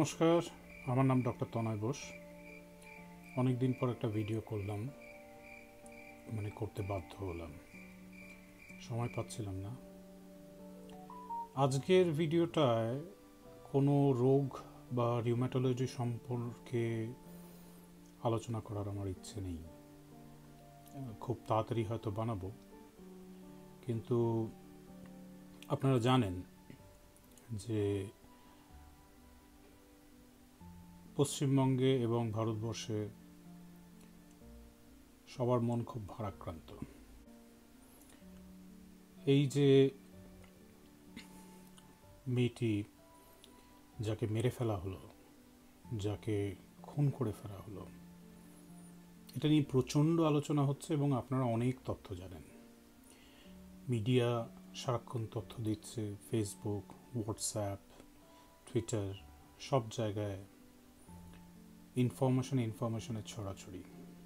নমস্কার, আমার নাম ডক্টর তনয় বোস। অনেক দিন পর একটা ভিডিও করলাম, করতে বাধ্য হলাম, সময় পাচ্ছিলাম না। আজকের ভিডিওটায় কোনো রোগ বা রিউম্যাটোলজি সম্পর্কে আলোচনা করার আমার ইচ্ছে নেই। খুব তাড়াতাড়ি হয়তো বানাবো, কিন্তু আপনারা জানেন যে পশ্চিমবঙ্গে এবং ভারতবর্ষে সবার মন খুব ভারাক্রান্ত। এই যে মেয়েটি যাকে মেরে ফেলা হলো, যাকে খুন করে ফেলা হলো, এটা নিয়ে প্রচণ্ড আলোচনা হচ্ছে এবং আপনারা অনেক তথ্য জানেন। মিডিয়া সারাক্ষণ তথ্য দিচ্ছে, ফেসবুক, হোয়াটসঅ্যাপ, টুইটার, সব জায়গায় ইনফরমেশনের ছড়াছড়ি।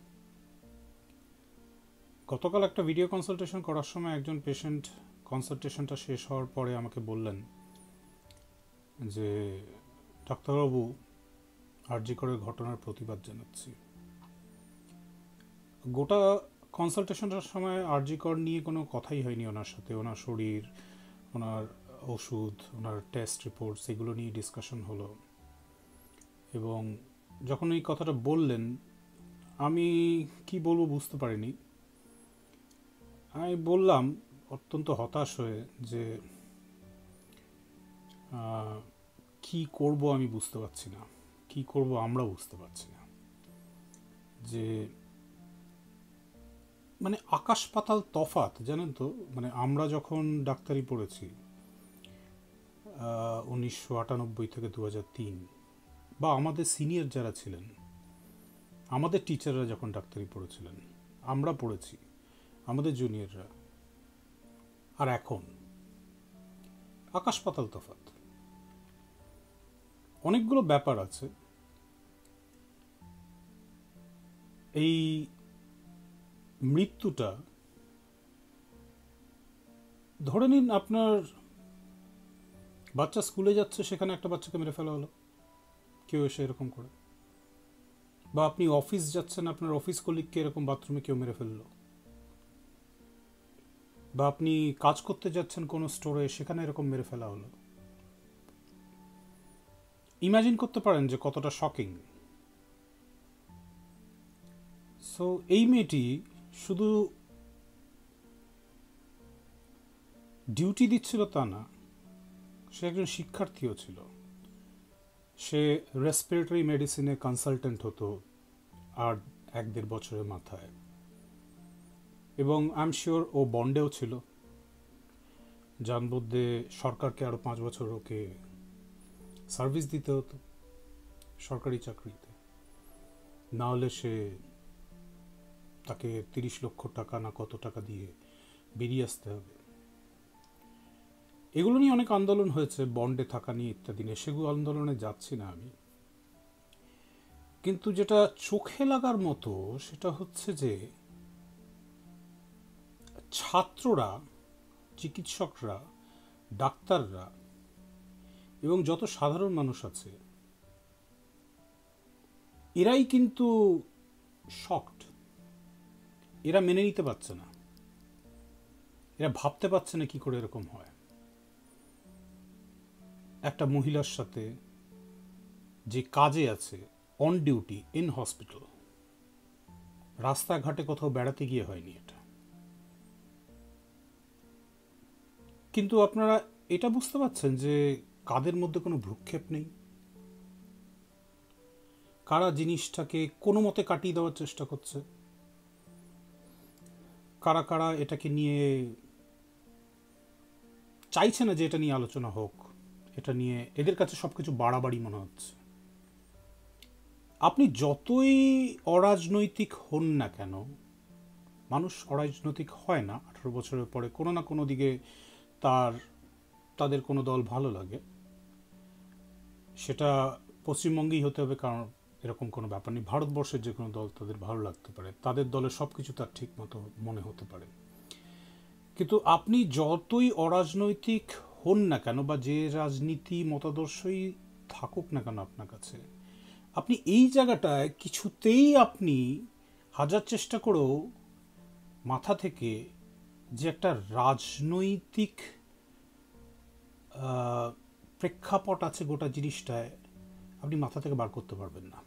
গতকাল একটা ভিডিও কনসালটেশন করার সময় একজন পেশেন্ট কনসালটেশনটা শেষ হওয়ার পরে আমাকে বললেন যে, ডাক্তারবাবু, আরজি করের ঘটনার প্রতিবাদ জানাচ্ছি। গোটা কনসালটেশনের সময় আরজি কর নিয়ে কোনো কথাই হয়নি ওনার সাথে। ওনার শরীর, ওনার ওষুধ, ওনার টেস্ট রিপোর্টস, এগুলো নিয়ে ডিসকাশন হলো। এবং যখন এই কথাটা বললেন, আমি কি বলবো বুঝতে পারিনি। আমি বললাম অত্যন্ত হতাশ হয়ে যে কি করব আমি বুঝতে পারছি না, কি করব আমরা বুঝতে পারছি না। যে আকাশ পাতাল তফাৎ, জানেন তো। আমরা যখন ডাক্তারি পড়েছি 1998 থেকে 2003, বা আমাদের সিনিয়র যারা ছিলেন, আমাদের টিচাররা যখন ডাক্তারি পড়েছিলেন, আমরা পড়েছি, আমাদের জুনিয়ররা, আর এখন আকাশ পাতাল তফাৎ। অনেকগুলো ব্যাপার আছে। এই মৃত্যুটা, ধরে নিন আপনার বাচ্চা স্কুলে যাচ্ছে, সেখানে একটা বাচ্চাকে মেরে ফেলা হলো কেউ এসে এরকম করে। বা আপনি অফিস যাচ্ছেন, আপনার অফিস কলিগকে এরকম বাথরুমে কেউ মেরে ফেললো। বা আপনি কাজ করতে যাচ্ছেন কোনো স্টোরে, সেখানে এরকম মেরে ফেলা হলো। ইমাজিন করতে পারেন যে কতটা শকিং। সো এই মেয়েটি শুধু ডিউটি দিচ্ছিল তা না, সে একজন শিক্ষার্থীও ছিল। সে রেসপিরেটরি মেডিসিনে কনসালটেন্ট হতো আর 1-1.5 বছরের মাথায়। এবং আই এম শিওর ও বন্ডেও ছিল, যার মধ্যে সরকারকে আরও 5 বছর ওকে সার্ভিস দিতে হতো সরকারি চাকরিতে। না হলে তাকে 30 লক্ষ টাকা না কত টাকা দিয়ে বেরিয়ে আসতে হবে। এগুলো নিয়ে অনেক আন্দোলন হয়েছে, বন্ডে থাকা নিয়ে ইত্যাদি নিয়ে, সেগুলো আন্দোলনে যাচ্ছি না আমি। কিন্তু যেটা চোখে লাগার মতো সেটা হচ্ছে যে ছাত্ররা, চিকিৎসকরা, ডাক্তাররা এবং যত সাধারণ মানুষ আছে, এরাই কিন্তু শকড। এরা মেনে নিতে পারছে না, এরা ভাবতে পারছে না কি করে এরকম হয়। একটা মহিলার সাথে যে কাজে আছে, অন ডিউটি ইন হসপিটাল, রাস্তাঘাটে কোথাও বেড়াতে গিয়ে হয়নি এটা। কিন্তু আপনারা এটা বুঝতে পারছেন যে কাদের মধ্যে কোনো ভ্রুক্ষেপ নেই, কারা জিনিসটাকে কোনো মতে কাটিয়ে দেওয়ার চেষ্টা করছে, কারা কারা এটাকে নিয়ে চাইছে না যে এটা নিয়ে আলোচনা হোক। এটা নিয়ে এদের কাছে সবকিছু বাড়াবাড়ি মনে হচ্ছে। আপনি যতই অরাজনৈতিক হন না কেন, মানুষ অরাজনৈতিক হয় না। 18 বছরের পরে কোনো না কোনো দিকে তাদের কোনো দল ভালো লাগে, সেটা পশ্চিমবঙ্গেই হতে হবে, কারণ এরকম কোনো ব্যাপার নেই। ভারতবর্ষের যে কোনো দল তাদের ভালো লাগতে পারে, তাদের দলের সব কিছু তার ঠিক মতো মনে হতে পারে। কিন্তু আপনি যতই অরাজনৈতিক হন না কেন, বা যে রাজনীতি মতাদর্শই থাকুক না কেন আপনার কাছে, আপনি এই জায়গাটায় কিছুতেই আপনি হাজার চেষ্টা করেও মাথা থেকে যে একটা রাজনৈতিক প্রেক্ষাপট আছে গোটা জিনিসটায়, আপনি মাথা থেকে বার করতে পারবেন না।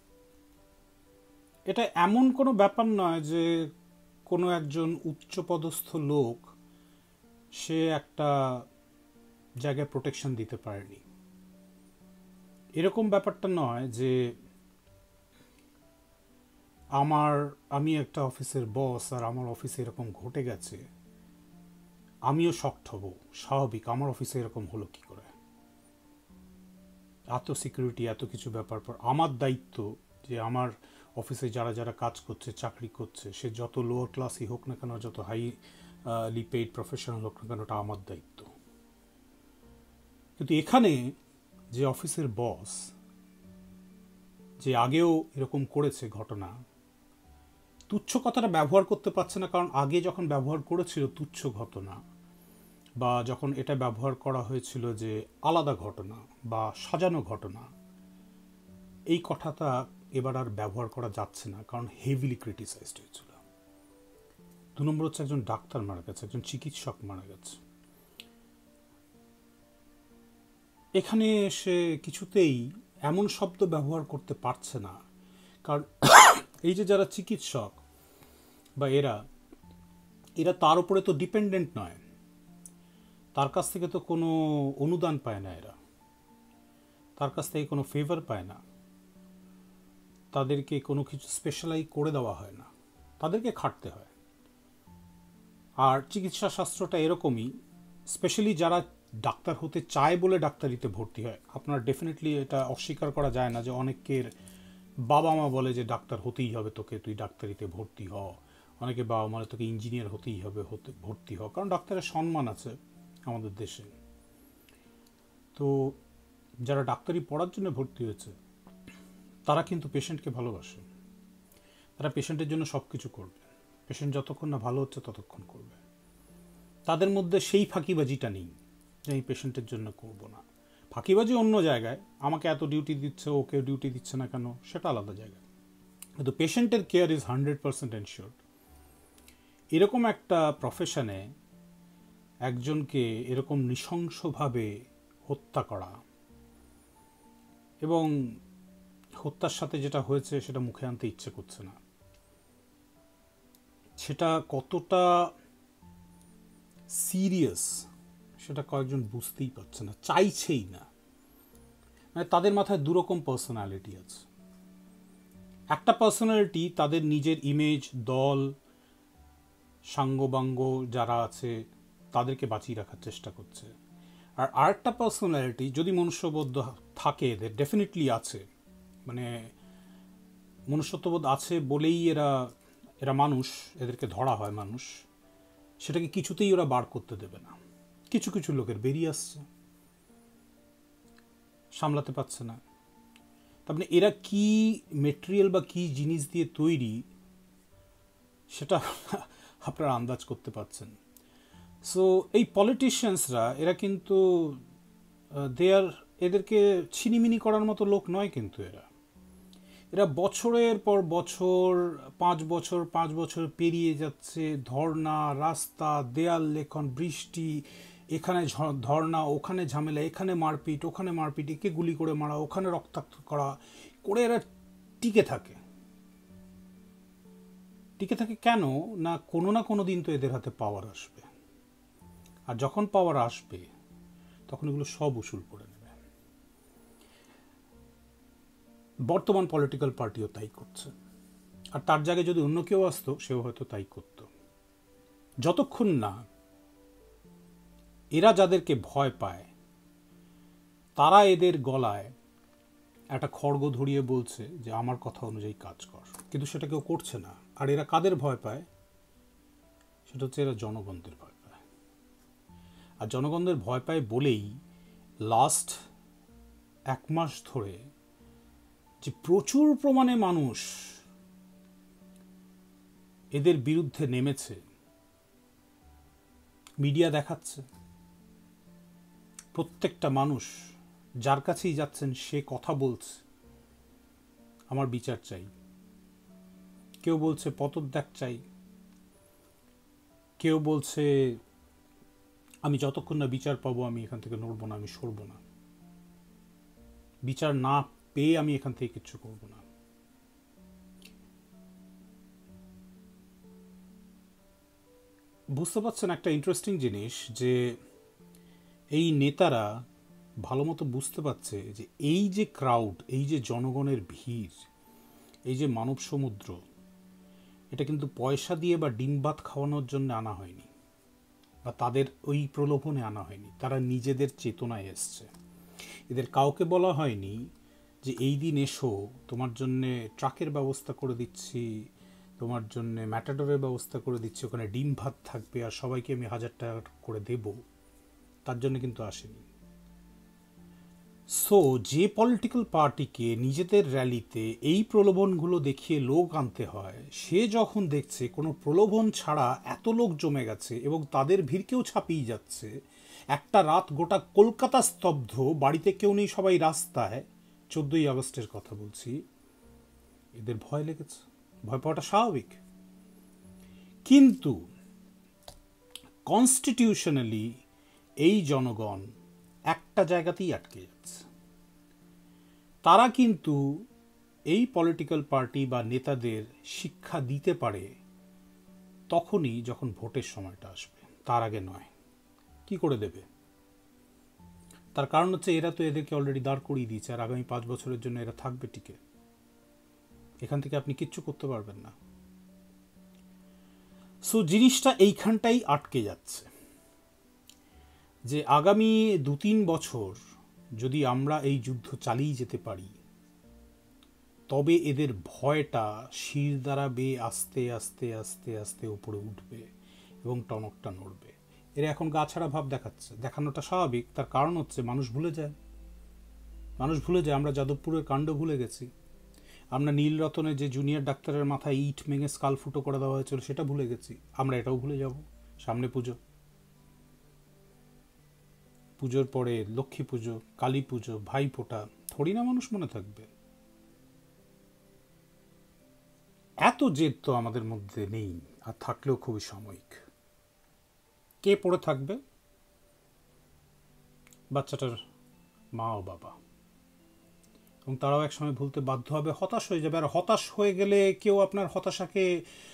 এটা এমন কোনো ব্যাপার নয় যে কোনো একজন উচ্চপদস্থ লোক সে একটা জায়গায় প্রোটেকশন দিতে পারেনি, এরকম ব্যাপারটা নয় যে আমি একটা অফিসের বস আর আমার অফিসে এরকম ঘটে গেছে, আমিও শকড হব, স্বাভাবিক, আমার অফিসে এরকম হলো কি করে। এত সিকিউরিটি, এত কিছু ব্যাপার পর আমার দায়িত্ব যে আমার অফিসে যারা যারা কাজ করছে, চাকরি করছে, সে যত লোয়ার ক্লাসই হোক না কেন, যত হাইলি পেইড প্রফেশনাল হোক না কেন, ওটা আমার দায়িত্ব। কিন্তু এখানে যে অফিসের বস, যে আগেও এরকম করেছে ঘটনা, তুচ্ছ কথাটা ব্যবহার করতে পারছে না, কারণ আগে যখন ব্যবহার করেছিল তুচ্ছ ঘটনা, বা যখন এটা ব্যবহার করা হয়েছিল যে আলাদা ঘটনা বা সাজানো ঘটনা, এই কথাটা এবার আর ব্যবহার করা যাচ্ছে না, কারণ হেভিলি ক্রিটিসাইজড হয়েছিল। 2 নম্বর হচ্ছে একজন ডাক্তার মারা গেছে, একজন চিকিৎসক মারা গেছে। এখানে সে কিছুতেই এমন শব্দ ব্যবহার করতে পারছে না, কারণ এই যে যারা চিকিৎসক বা এরা তার উপরে তো ডিপেন্ডেন্ট নয়, তার কাছ থেকে তো কোনো অনুদান পায় না, এরা তার কাছ থেকে কোনো ফেভার পায় না, তাদেরকে কোনো কিছু স্পেশালাইজ করে দেওয়া হয় না, তাদেরকে খাটতে হয়। আর চিকিৎসা শাস্ত্রটা এরকমই, স্পেশালি যারা ডাক্তার হতে চায় বলে ডাক্তারিতে ভর্তি হয়। আপনার ডেফিনেটলি এটা অস্বীকার করা যায় না যে অনেকের বাবা মা বলে যে ডাক্তার হতেই হবে তোকে, তুই ডাক্তারিতে ভর্তি হ। অনেকে বাবা মা তোকে ইঞ্জিনিয়ার হতেই হবে, ভর্তি হ, কারণ ডাক্তারের সম্মান আছে আমাদের দেশে। তো যারা ডাক্তারি পড়ার জন্য ভর্তি হয়েছে তারা কিন্তু পেশেন্টকে ভালোবাসে, তারা পেশেন্টের জন্য সব কিছু করবে, পেশেন্ট যতক্ষণ না ভালো হচ্ছে ততক্ষণ করবে। তাদের মধ্যে সেই ফাঁকিবাজিটা নেই যে এই পেশেন্টের জন্য করব না। ফাঁকিবাজি অন্য জায়গায়, আমাকে এত ডিউটি দিচ্ছে, ওকে ডিউটি দিচ্ছে না কেন, সেটা আলাদা জায়গায়, কিন্তু পেশেন্টের কেয়ার ইজ 100% এনশিওরড। এরকম একটা প্রফেশনে একজনকে এরকম নৃশংসভাবে হত্যা করা, এবং হত্যার সাথে যেটা হয়েছে সেটা মুখে আনতে ইচ্ছে করছে না, সেটা কতটা সিরিয়াস সেটা কয়েকজন বুঝতেই পারছে না, চাইছেই না। মানে তাদের মাথায় দুরকম পার্সোনালিটি আছে। একটা পার্সোনালিটি তাদের নিজের ইমেজ, দল, সাঙ্গবাঙ্গ যারা আছে তাদেরকে বাঁচিয়ে রাখার চেষ্টা করছে। আর আরেকটা পার্সোনালিটি, যদি মনুষ্যবোধ থাকে এদের, ডেফিনেটলি আছে, মানে মনুষ্যত্ববোধ আছে বলেই এরা মানুষ, এদেরকে ধরা হয় মানুষ, সেটাকে কিছুতেই ওরা বার করতে দেবে না। কিছু কিছু লোকের বেরিয়ে আসছে, সামলাতে পারছে না। তারপরে এরা কি মেটেরিয়াল বা কি জিনিস দিয়ে তৈরি সেটা আপনারা আন্দাজ করতে পারছেন। সো এই পলিটিশিয়ানসরা এরা কিন্তু এদেরকে ছিনিমিনি করার মতো লোক নয়, কিন্তু এরা বছরের পর বছর, 5 বছর পেরিয়ে যাচ্ছে, ধর্না, রাস্তা, দেয়াল লেখন, বৃষ্টি, এখানে ধর্না, ওখানে ঝামেলা, এখানে মারপিট, ওখানে মারপিট, একে গুলি করে মারা, ওখানে রক্তাক্ত করা করে এরা টিকে থাকে। কেন না কোনো দিন তো এদের হাতে পাওয়ার আসবে, আর যখন পাওয়ার আসবে তখন এগুলো সব উসুল করে নেবে। বর্তমান পলিটিক্যাল পার্টিও তাই করছে, আর তার জায়গায় যদি অন্য কেউ আসতো সেও হয়তো তাই করত। যতক্ষণ না এরা যাদেরকে ভয় পায় তারা এদের গলায় একটা খড়গ ধরিয়ে বলছে যে আমার কথা অনুযায়ী কাজ কর, কিন্তু সেটা কেউ করছে না। আর এরা কাদের ভয় পায়? সেটা হচ্ছে এরা জনগণদের ভয় পায়। আর জনগণদের ভয় পায় বলেই লাস্ট 1 মাস ধরে যে প্রচুর প্রমাণে মানুষ এদের বিরুদ্ধে নেমেছে, মিডিয়া দেখাচ্ছে, প্রত্যেকটা মানুষ যার কাছেই যাচ্ছেন সে কথা বলছে আমার বিচার চাই, কেউ বলছে পদত্যাগ চাই, কেউ বলছে আমি যতক্ষণ না বিচার পাবো আমি এখান থেকে নড়বো না, আমি সরবো না, বিচার না পেয়ে আমি এখান থেকে কিচ্ছু করবো না। বুঝতে পারছেন একটা ইন্টারেস্টিং জিনিস, যে এই নেতারা ভালো মতো বুঝতে পারছে যে এই যে ক্রাউড, এই যে জনগণের ভিড়, এই যে মানব সমুদ্র, এটা কিন্তু পয়সা দিয়ে বা ডিম ভাত খাওয়ানোর জন্য আনা হয়নি, বা তাদের ওই প্রলোভনে আনা হয়নি, তারা নিজেদের চেতনায় এসছে। এদের কাউকে বলা হয়নি যে এই দিন এসো, তোমার জন্যে ট্রাকের ব্যবস্থা করে দিচ্ছি, তোমার জন্য ম্যাটাডোরের ব্যবস্থা করে দিচ্ছি, ওখানে ডিম ভাত থাকবে আর সবাইকে আমি 1000 টাকা করে দেব, তার জন্য কিন্তু আসেনি। সো যে পলিটিক্যাল পার্টিকে নিজেদের র্যালিতে এই প্রলোভনগুলো দেখিয়ে লোক আনতে হয়, সে যখন দেখছে কোনো প্রলোভন ছাড়া এত লোক জমে গেছে এবং তাদের ভিড়কেও ছাপিয়ে যাচ্ছে, একটা রাত গোটা কলকাতা স্তব্ধ, বাড়িতে কেউ নেই, সবাই রাস্তায়, 14ই আগস্টের কথা বলছি, এদের ভয় লেগেছে। ভয় পাওয়াটা স্বাভাবিক, কিন্তু কনস্টিটিউশনালি এই জনগণ একটা জায়গাতেই আটকে যাচ্ছে। তারা কিন্তু এই পলিটিক্যাল পার্টি বা নেতাদের শিক্ষা দিতে পারে তখনই যখন ভোটের সময়টা আসবে, তার আগে নয়। কি করে দেবে? তার কারণ হচ্ছে এরা তো এদেরকে অলরেডি দাঁড় করিয়ে দিয়েছে, আর আগামী 5 বছরের জন্য এরা থাকবে টিকে, এখান থেকে আপনি কিচ্ছু করতে পারবেন না। সো জিনিসটা এইখানটাই আটকে যাচ্ছে, যে আগামী 2-3 বছর যদি আমরা এই যুদ্ধ চালিয়ে যেতে পারি, তবে এদের ভয়টা শির দ্বারা বেয়ে আস্তে আস্তে আস্তে আস্তে উপরে উঠবে এবং টনকটা নড়বে। এরা এখন গা ছাড়া ভাব দেখাচ্ছে, দেখানোটা স্বাভাবিক। তার কারণ হচ্ছে মানুষ ভুলে যায়, আমরা যাদবপুরের কাণ্ড ভুলে গেছি, আমরা নীলরতনে যে জুনিয়র ডাক্তারের মাথায় ইট ভেঙে স্কাল ফুটো করে দেওয়া হয়েছিল সেটা ভুলে গেছি, আমরা এটাও ভুলে যাব। সামনে পুজো, পুজোর পরে লক্ষ্মী পুজো, কালী পুজো, ভাই ফোঁটা, থোড়ি না মানুষ মনে থাকবে? এত জেদ তো আমাদের মধ্যে নেই, আর থাকলেও খুবই সাময়িক। কে পড়ে থাকবে? বাচ্চাটার মা ও বাবা, এবং তারাও একসময় ভুলতে বাধ্য হবে, হতাশ হয়ে যাবে। আর হতাশ হয়ে গেলে কেউ আপনার হতাশাকে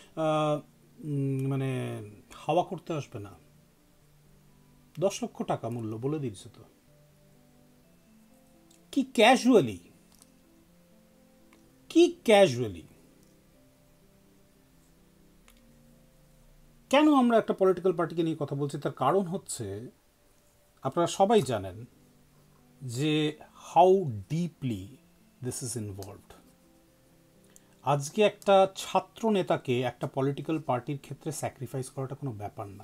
মানে হাওয়া করতে আসবে না। 10 লক্ষ টাকা মূল্য বলে দিচ্ছে তো, কি ক্যাজুয়ালি কেন আমরা একটা পলিটিক্যাল পার্টিকে নিয়ে কথা বলছি? তার কারণ হচ্ছে আপনারা সবাই জানেন যে how deeply this is involved. আজকে একটা ছাত্র নেতাকে একটা পলিটিক্যাল পার্টির ক্ষেত্রে স্যাক্রিফাইস করাটা কোনো ব্যাপার না।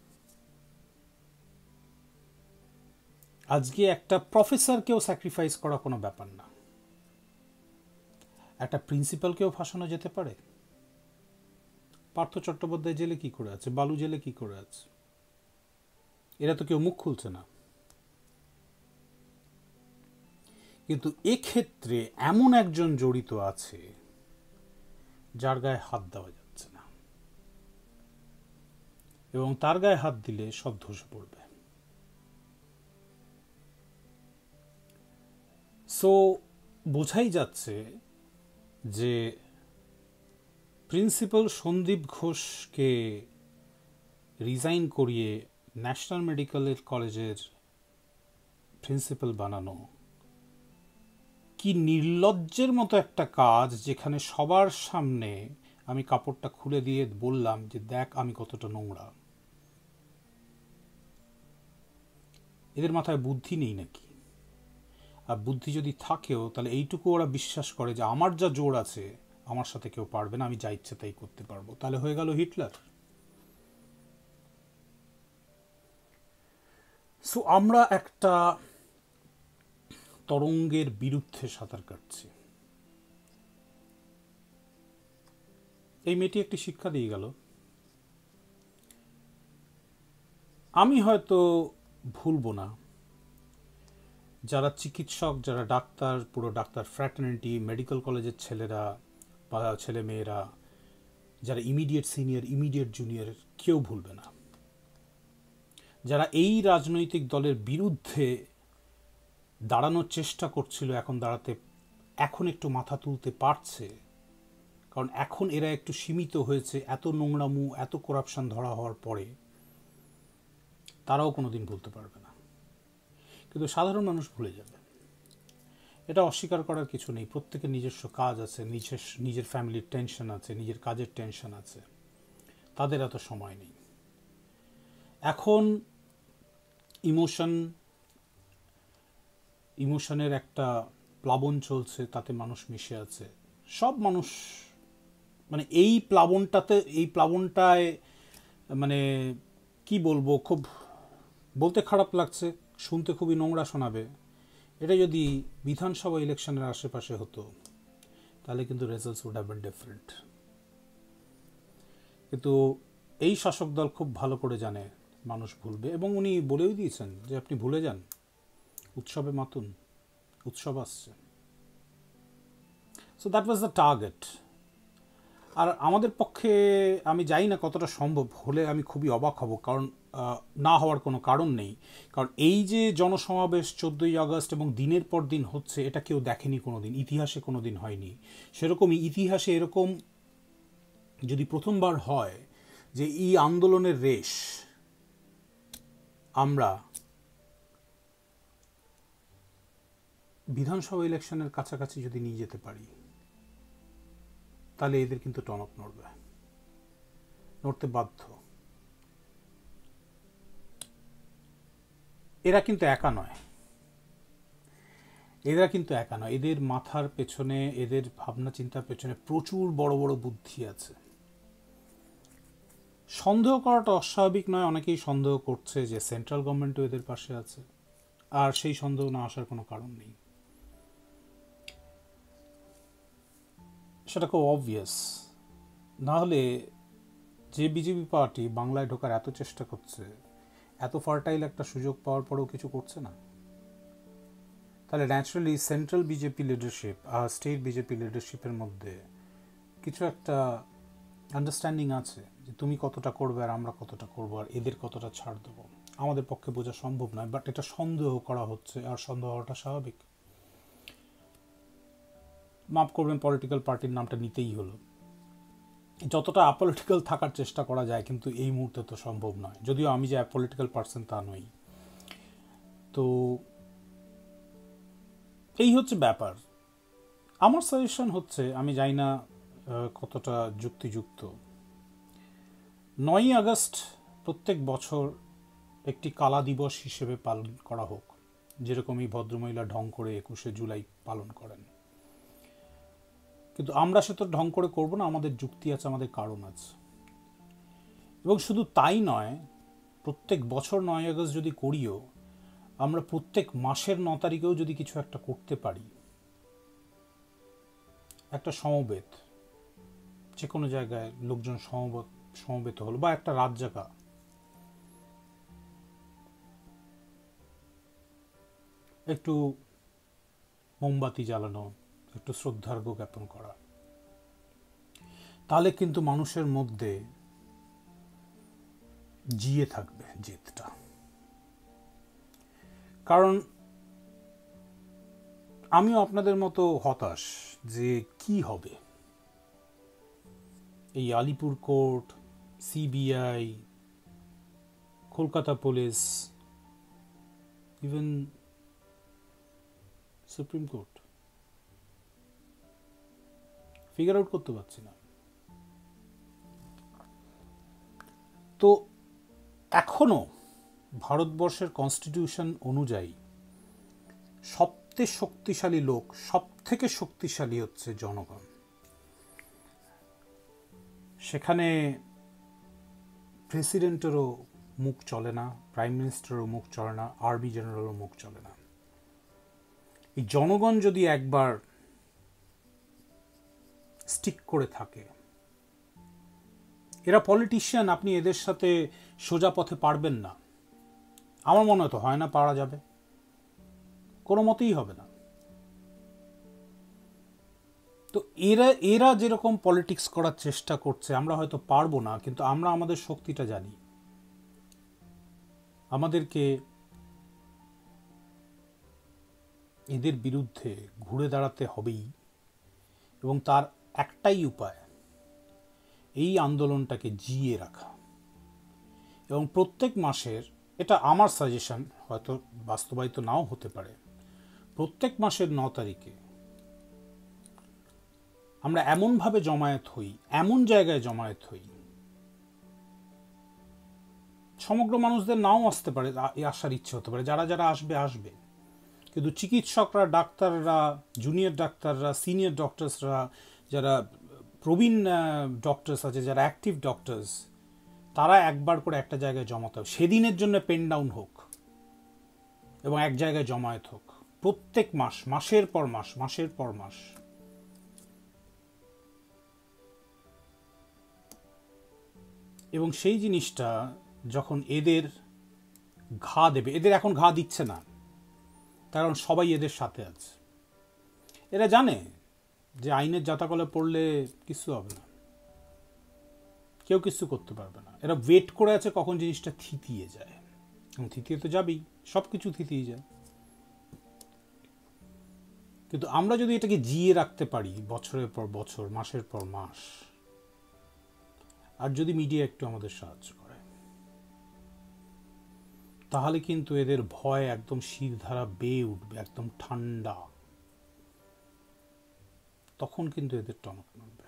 আজকে একটা প্রফেসরকেও স্যাক্রিফাইস করা কোনো ব্যাপার না। একটা প্রিন্সিপালকেও ফাঁসানো যেতে পারে। পার্থ চট্টোপাধ্যায় জেলে কি করে আছে, বালু জেলে কি করে আছে, এরা তো কেউ মুখ খুলছে না। কিন্তু এক্ষেত্রে এমন একজন জড়িত আছে যার গায়ে হাত দেওয়া যাচ্ছে না, এবং তার গায়ে হাত দিলে সব ধসে পড়বে। সো বোঝাই যাচ্ছে যে প্রিন্সিপাল সন্দীপ ঘোষকে রিজাইন করিয়ে ন্যাশনাল মেডিকেল কলেজের প্রিন্সিপাল বানানো কি নির্লজ্জের মতো একটা কাজ, যেখানে সবার সামনে আমি কাপড়টা খুলে দিয়ে বললাম যে দেখ আমি কতটা নোংরা। এদের মাথায় বুদ্ধি নেই নাকি? আর বুদ্ধি যদি থাকেও তাহলে এইটুকু ওরা বিশ্বাস করে যে আমার যা জোর আছে আমার সাথে কেউ পারবে না, আমি যা ইচ্ছে তাই করতে পারবো। তাহলে হয়ে গেল হিটলার। সো আমরা একটা তরঙ্গের বিরুদ্ধে সাঁতার কাটছি। এই মেয়েটি একটি শিক্ষা দিয়ে গেল। আমি হয়তো ভুলবো না যারা চিকিৎসক, যারা ডাক্তার, পুরো ডাক্তার ফ্র্যাটার্নিটি, মেডিকেল কলেজের ছেলেরা বা ছেলে মেয়েরা, যারা ইমিডিয়েট সিনিয়র, ইমিডিয়েট জুনিয়র, কেউ ভুলবে না। যারা এই রাজনৈতিক দলের বিরুদ্ধে দাঁড়ানোর চেষ্টা করছিল, এখন একটু মাথা তুলতে পারছে, কারণ এখন এরা একটু সীমিত হয়েছে। এত নোংরামু, এত করাপশন ধরা হওয়ার পরে তারাও কোনোদিন ভুলতে পারবে না, কিন্তু সাধারণ মানুষ ভুলে যাবে। এটা অস্বীকার করার কিছু নেই। প্রত্যেকের নিজস্ব কাজ আছে, নিজের ফ্যামিলির টেনশন আছে, নিজের কাজের টেনশন আছে, তাদের এত সময় নেই। এখন ইমোশনের একটা প্লাবন চলছে, তাতে মানুষ মিশে আছে। সব মানুষ মানে এই প্লাবনটায় মানে কি বলবো, খুব বলতে খারাপ লাগছে, শুনতে খুবই নোংরা শোনাবে। এটা যদি বিধানসভা ইলেকশনের আশেপাশে হতো তাহলে কিন্তু results would have been different. কিন্তু এই শাসক দল খুব ভালো করে জানে মানুষ ভুলবে, এবং উনি বলেও দিয়েছেন যে আপনি ভুলে যান, উৎসবে মাতুন, উৎসব আসছে। So that was the target. আর আমাদের পক্ষে আমি জানি না কতটা সম্ভব, হলে আমি খুবই অবাক হব, কারণ না হওয়ার কোনো কারণ নেই। কারণ এই যে জনসমাবেশ 14ই আগস্ট এবং দিনের পর দিন হচ্ছে, এটা কেউ দেখেনি কোনোদিন, ইতিহাসে কোনোদিন হয়নি। সেরকমই ইতিহাসে এরকম যদি প্রথমবার হয় যে এই আন্দোলনের রেশ আমরা বিধানসভা ইলেকশনের কাছাকাছি যদি নিয়ে যেতে পারি, তাহলে এদের কিন্তু টনক নড়তে বাধ্য। এরা কিন্তু একা নয়, এদের মাথার পেছনে, এদের ভাবনা চিন্তার পেছনে প্রচুর বড় বড় বুদ্ধি আছে। সন্দেহ করাটা অস্বাভাবিক নয়। অনেকেই সন্দেহ করছে যে সেন্ট্রাল গভর্নমেন্টও এদের পাশে আছে, আর সেই সন্দেহ না আসার কোনো কারণ নেই। সেটা খুব অবভিয়াস। না হলে যে বিজেপি পার্টি বাংলায় ঢোকার এত চেষ্টা করছে, এত ফার্টাইল একটা সুযোগ পাওয়ার পরেও কিছু করছে না, তাহলে ন্যাচারালি সেন্ট্রাল বিজেপি লিডারশিপ আর স্টেট বিজেপি লিডারশিপের মধ্যে কিছু একটা আন্ডারস্ট্যান্ডিং আছে যে তুমি কতটা করবে আর আমরা কতটা করবো, আর এদের কতটা ছাড় দেবো। আমাদের পক্ষে বোঝা সম্ভব নয়, বাট এটা সন্দেহ করা হচ্ছে, আর সন্দেহ হওয়াটা স্বাভাবিক। মাফ করবেন, পলিটিক্যাল পার্টির নামটা নিতেই হলো। যতটা আপলিটিক্যাল থাকার চেষ্টা করা যায়, কিন্তু এই মুহূর্তে তো সম্ভব নয়, যদিও আমি যে পলিটিক্যাল পার্সন তা নই। তো এই হচ্ছে ব্যাপার। আমার সাজেশন হচ্ছে, আমি জানি না কতটা যুক্তিযুক্ত, 9ই আগস্ট প্রত্যেক বছর একটি কালা দিবস হিসেবে পালন করা হোক, যেরকম এই ভদ্রমহিলা ঢং করে 21শে জুলাই পালন করেন। কিন্তু আমরা সে তো ঢং করে করবো না, আমাদের যুক্তি আছে, আমাদের কারণ আছে। এবং শুধু তাই নয়, প্রত্যেক বছর 9ই আগস্ট যদি করিও, আমরা প্রত্যেক মাসের 9 তারিখেও যদি কিছু একটা করতে পারি, একটা সমবেত, যে কোনো জায়গায় লোকজন সমবেত হলো, বা একটা রাত জাগা, একটু মোমবাতি জ্বালানো, একটু শ্রদ্ধার্ঘ্য জ্ঞাপন করা, তাহলে কিন্তু মানুষের মধ্যে জিয়ে থাকবে জেদটা। কারণ আমিও আপনাদের মতো হতাশ যে কি হবে। এই Alipur court, CBI, Kolkata police, even supreme court, figure out করতে পারছি না। তো এখনো ভারতবর্ষের কনস্টিটিউশন অনুযায়ী সব থেকে শক্তিশালী হচ্ছে জনগণ। সেখানে প্রেসিডেন্টেরও মুখ চলে না, প্রাইম মিনিস্টারেরও মুখ চলে না, আর্মি জেনারেলও মুখ চলে না। এই জনগণ যদি একবার স্টিক করে থাকে, এরা পলিটিশিয়ান, আপনি এদের সাথে সোজা পথে পারবেন না। আমার মনে হয় না পারা যাবে, কোনো মতেই হবে না। তো এরা যেরকম পলিটিক্স করার চেষ্টা করছে, আমরা হয়তো পারবো না, কিন্তু আমরা আমাদের শক্তিটা জানি। আমাদেরকে এদের বিরুদ্ধে ঘুরে দাঁড়াতে হবেই, এবং তার একটাই উপায়, এই আন্দোলনটাকে জিয়ে রাখা। এবং প্রত্যেক মাসের, এটা আমার সাজেশন, হয়তো বাস্তবায়িত নাও হতে পারে, প্রত্যেক মাসের 9 তারিখে আমরা এমনভাবে জমায়েত হই, এমন জায়গায় জমায়েত হই, সমগ্র মানুষদের নাও আসতে পারে, আসার ইচ্ছে হতে পারে, যারা যারা আসবে আসবে, কিন্তু চিকিৎসকরা, ডাক্তাররা, জুনিয়র ডাক্তাররা, সিনিয়র ডক্টরসরা, যারা প্রবীণ ডক্টরস আছে, যারা অ্যাক্টিভ ডক্টরস, তারা একবার করে একটা জায়গায় জমাতে হবে। সেদিনের জন্য পেন ডাউন হোক এবং এক জায়গায় জমায়েত হোক প্রত্যেক মাস, মাসের পর মাস, মাসের পর মাস। এবং সেই জিনিসটা যখন এদের ঘা দেবে, এদের এখন ঘা দিচ্ছে না, কারণ সবাই এদের সাথে আছে। এরা জানে যে আইনের জাতাকলে পড়লে কিছু হবে না, কেউ কিছু করতে পারবে না। এরা ওয়েট করে আছে কখন জিনিসটা থিতিয়ে যায়, এবং থিতিয়ে তো যাবেই, সব কিছু থিতিয়ে যায়। কিন্তু আমরা যদি এটাকে জিয়ে রাখতে পারি বছরের পর বছর, মাসের পর মাস, আর যদি মিডিয়া একটু আমাদের সাহায্য করে, তাহলে কিন্তু এদের ভয় একদম শিরধারা বেয়ে উঠবে, একদম ঠান্ডা। তখন কিন্তু এদের টনক নড়বে।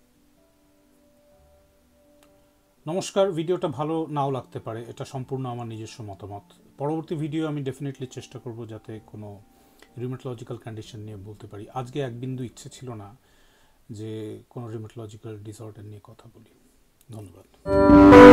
নমস্কার, ভিডিওটা ভালো নাও লাগতে পারে, এটা সম্পূর্ণ আমার নিজস্ব মতামত। পরবর্তী ভিডিও আমি ডেফিনেটলি চেষ্টা করব যাতে কোনো রিউমেটোলজিক্যাল কন্ডিশন নিয়ে বলতে পারি। আজকে এক বিন্দু ইচ্ছে ছিল না যে কোনো রিউমেটোলজিক্যাল ডিসঅর্ডার নিয়ে কথা বলি। ধন্যবাদ।